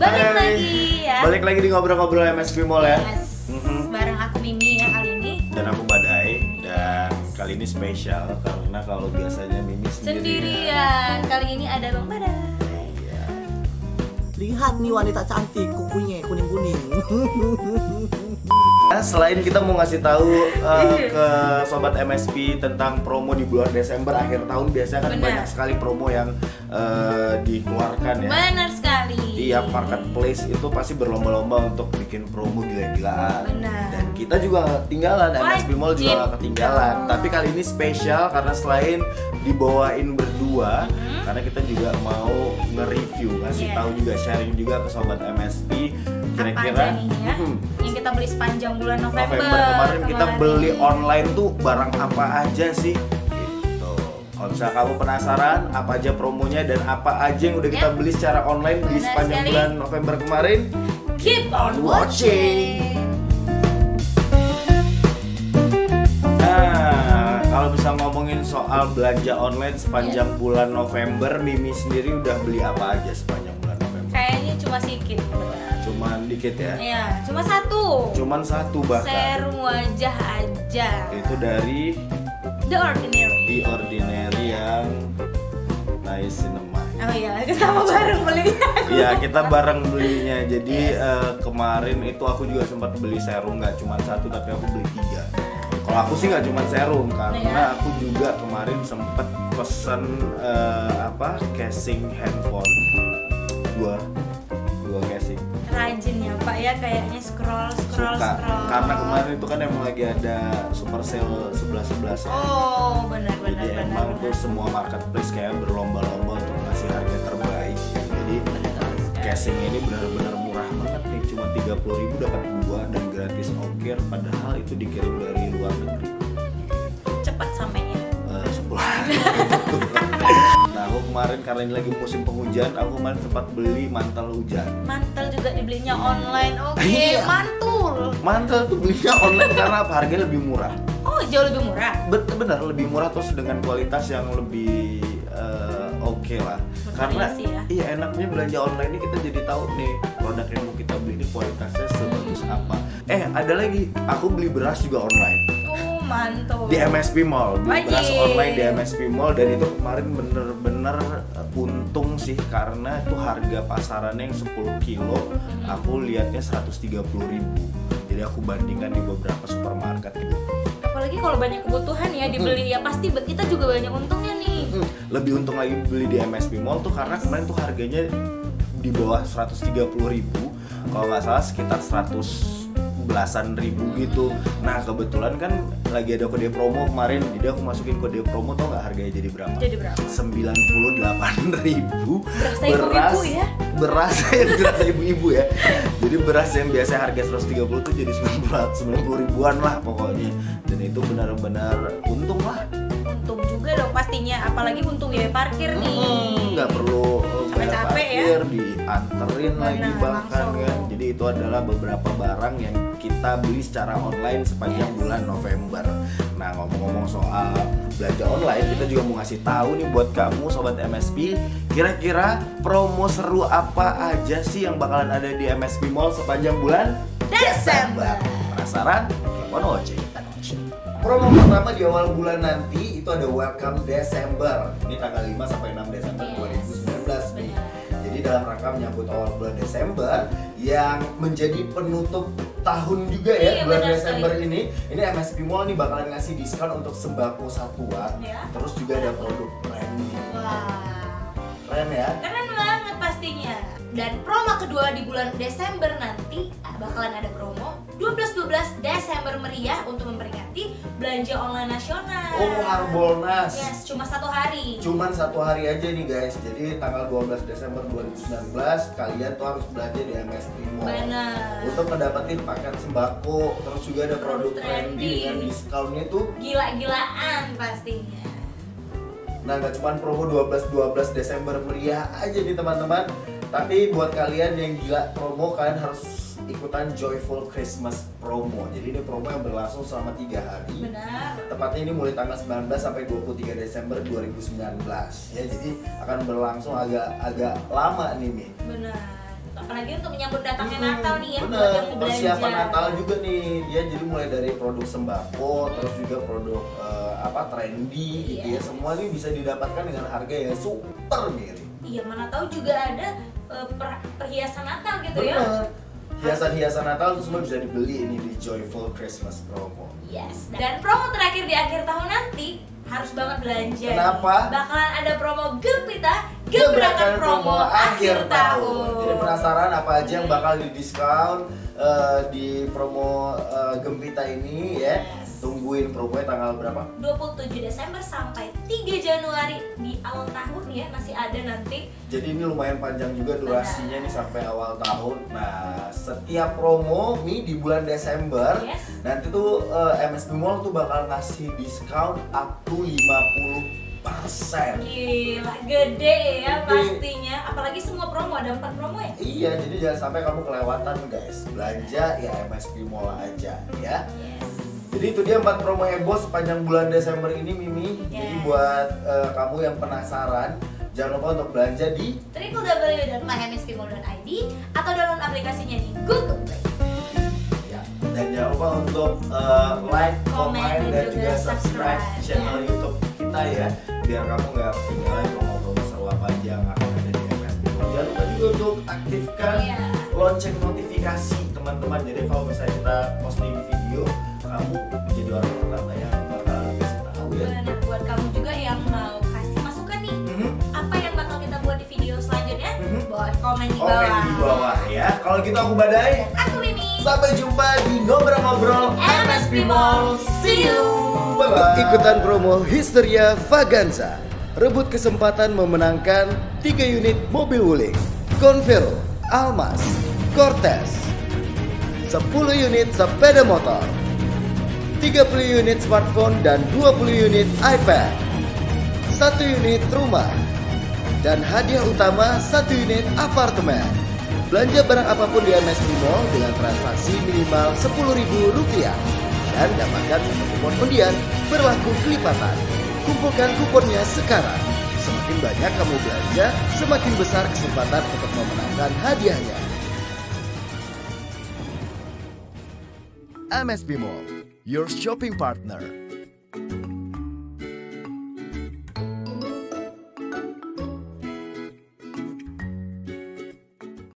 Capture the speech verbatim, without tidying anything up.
Balik Hai. lagi ya. Balik lagi di ngobrol-ngobrol M S P Mall ya. Yes. Mhm. Bareng aku Mimi ya kali ini. Dan aku Badai. Dan kali ini spesial karena kalau biasanya Mimi sendirian. Sendirian. Kali ini ada Bang Badai. Iya. Lihat nih wanita cantik, kukunya kuning-kuning. Nah, selain kita mau ngasih tahu uh, ke sobat M S P tentang promo di bulan Desember akhir tahun, biasanya kan Benar. banyak sekali promo yang uh, dikeluarkan ya. Benar sekali. Tiap marketplace itu pasti berlomba-lomba untuk bikin promo gila-gilaan. Benar. Dan kita juga nggak ketinggalan, M S P Mall juga Wajib nggak ketinggalan. dong. Tapi kali ini spesial karena selain dibawain berdua, Mhm. karena kita juga mau nge-review, ngasih Yeah. tahu juga, sharing juga ke sobat M S P. Apa Kira-kira aja nih ya? hmm, Yang kita beli sepanjang bulan November. November kemarin kita kemarin. beli online tuh barang apa aja sih? Gitu. Kalau misalnya kamu penasaran apa aja promonya dan apa aja yang udah kita Yap. beli secara online di Benar sepanjang sekali. bulan November kemarin, Keep on watching. nah kalau bisa ngomongin soal belanja online sepanjang Yes. bulan November, Mimi sendiri udah beli apa aja sepanjang bulan November? Kayaknya cuma sedikit. Cuman dikit ya? Iya, cuma satu. Cuman satu bahkan. Serum wajah aja. Itu dari The Ordinary. The Ordinary yang Niacinamide. Oh iya, kita sama bareng belinya. Iya, kita bareng belinya. Jadi eh, kemarin itu aku juga sempat beli serum, nggak cuma satu tapi aku beli tiga. Kalau aku sih nggak cuma serum, karena Iya. aku juga kemarin sempet pesen eh, apa casing handphone dua dua casing. Rajin ya Pak ya, kayaknya scroll scroll Suka scroll. karena kemarin itu kan emang lagi ada super sale sebelas sebelas ya. Oh benar benar Jadi benar. emang tuh benar. semua marketplace kayak berlomba-lomba untuk ngasih harga terbaik. Jadi casing ini benar-benar murah banget nih, cuma tiga puluh ribu dapat dua dan gratis ongkir, padahal itu dikirim dari luar negeri. Cepat sampainya. Eh, sepuluh hari. Nah, aku kemarin karena ini lagi musim penghujan, aku kemarin sempat beli mantel hujan. Mantel juga dibelinya online. Oke, Iya. mantul. Mantel tuh belinya online karena apa? Harganya lebih murah. Oh, jauh lebih murah. Bet- bener lebih murah, terus dengan kualitas yang lebih eh, oke lah. Karena Bervariasi ya. iya, enaknya belanja online ini kita jadi tahu nih produk yang mau kita beli ini kualitasnya sebagus apa. Eh ada lagi, aku beli beras juga online Oh, mantul. di M S P Mall, beli Wajib. beras online di M S P Mall, dan itu kemarin bener-bener eh, untung sih karena itu harga pasarannya yang sepuluh kilo aku lihatnya seratus tiga puluh ribu. Jadi aku bandingkan di beberapa supermarket gitu. Apalagi kalau banyak kebutuhan ya dibeli ya pasti kita juga banyak untungnya nih. Hmm, lebih untung lagi beli di M S P Mall tuh karena kemarin tuh harganya di bawah seratus tiga puluh ribu, kalau nggak salah sekitar seratus belasan ribu gitu. Nah kebetulan kan lagi ada kode promo kemarin, jadi aku masukin kode promo, tau nggak harganya jadi berapa? Jadi berapa? sembilan puluh delapan ribu. Berasa ibu-ibu ya? Beras berasa ibu-ibu ya. Jadi beras yang biasa harga seratus tiga puluh tuh jadi sembilan puluh ribuan lah pokoknya. Dan itu benar-benar untung lah. Untung juga dong pastinya, apalagi untung biaya parkir nih. Hmm, nggak perlu uh, bayar Capek-capek ya. parkir, dianterin lagi Benar, bahkan langsung. kan. Jadi itu adalah beberapa barang yang kita beli secara online sepanjang Yes. bulan November. Nah ngomong-ngomong soal belanja online, kita juga mau ngasih tahu nih buat kamu sobat M S P, kira-kira promo seru apa aja sih yang bakalan ada di M S P Mall sepanjang bulan Desember. Penasaran? Keep on watching. Promo pertama di awal bulan nanti itu ada Welcome Desember. Ini tanggal lima sampai enam Desember Yes. dua ribu sembilan belas nih. Benar. Jadi dalam rangka menyambut awal bulan Desember yang menjadi penutup tahun juga ya, Iya, bulan benar Desember sekali. ini. Ini M S P Mall nih bakalan ngasih diskon untuk sembako satuan. Ya. Terus juga ada produk branding. Wah, Keren ya? keren banget pastinya. Dan promo kedua di bulan Desember nanti bakalan ada promo dua belas dua belas Desember meriah untuk memperingati belanja online nasional. Oh, Harbolnas. Yes, cuma satu hari. Cuman satu hari aja nih guys. Jadi tanggal dua belas Desember dua ribu sembilan belas kalian tuh harus belanja di M S P Mall. Benar. Untuk ngedapetin paket sembako, terus juga ada produk Produk trendy trendy. dengan diskonnya tuh. Gila-gilaan pastinya. Nah nggak cuma promo dua belas dua belas Desember meriah aja nih teman-teman, tapi buat kalian yang gila promo, kalian harus ikutan Joyful Christmas promo. Jadi ini promo yang berlangsung selama tiga hari. Benar. Tepatnya ini mulai tanggal sembilan belas sampai dua puluh tiga Desember dua ribu sembilan belas. Ya, jadi akan berlangsung agak agak lama nih, Mi. Benar. Apalagi untuk menyambut datangnya Hmm, Natal nih ya, buat bener, yang mau belanja. persiapan Natal juga nih. Dia jadi mulai dari produk sembako, terus juga produk eh, apa trendy gitu Iya. ya. Semua ini bisa didapatkan dengan harga yang super miring. Iya, mana tahu juga ada eh, per- perhiasan Natal gitu ya. Bener. Hiasan-hiasan Natal itu semua bisa dibeli ini di Joyful Christmas Promo. Yes. Dan promo terakhir di akhir tahun nanti harus banget belanja. Kenapa? Bakalan ada promo Gempita, gebrakan promo akhir tahun. Jadi penasaran apa aja yang bakal didiskon eh, di promo eh, Gempita ini ya? Yes. Tungguin promonya tanggal berapa? dua puluh tujuh Desember sampai tiga Januari di awal tahun ya, masih ada nanti. Jadi ini lumayan panjang juga durasinya nih sampai awal tahun. Nah, setiap promo nih di bulan Desember Yes. nanti tuh eh, M S B Mall tuh bakal ngasih diskon up to lima puluh persen. Gila, gede ya Gede. pastinya. Apalagi semua promo, ada empat promo ya. Iya, jadi jangan sampai kamu kelewatan guys. Belanja ya M S B Mall aja ya. Yes. Jadi itu dia empat promo heboh sepanjang bulan Desember ini Mimi. Jadi Yes. buat eh, kamu yang penasaran, jangan lupa untuk belanja di w w w dot my m s p mall dot i d atau download aplikasinya di Google Play. ya. Dan jangan lupa untuk eh, like, Comment, comment, dan dan juga juga subscribe subscribe, channel ya. YouTube kita ya, biar kamu nggak ketinggalan promo-promo seru apa aja yang akan ada di M S B Mall. Jangan lupa juga untuk aktifkan Iya. lonceng notifikasi teman-teman. Jadi kalau misalnya kita posting video, kamu jadi orang pertama yang bakal kasih tahu ya. Benar, buat kamu juga yang mau kasih masukan nih, Mhm. apa yang bakal kita buat di video selanjutnya, Mhm. boleh komen di bawah. Komen di bawah ya. Kalau gitu aku Badai. Dan aku Mimi. Sampai jumpa di ngobrol-ngobrol M S B Mall. See you. Bye bye. Ikutan promo Histeria Vaganza. Rebut kesempatan memenangkan tiga unit mobil wuling Convero, Almas, Cortez, sepuluh unit sepeda motor, tiga puluh unit smartphone dan dua puluh unit iPad, satu unit rumah, dan hadiah utama satu unit apartemen. Belanja barang apapun di M S B Mall dengan transaksi minimal sepuluh ribu rupiah dan dapatkan satu kupon undian berlaku kelipatan. Kumpulkan kuponnya sekarang. Semakin banyak kamu belanja, semakin besar kesempatan untuk memenangkan hadiahnya. M S B Mall, your shopping partner.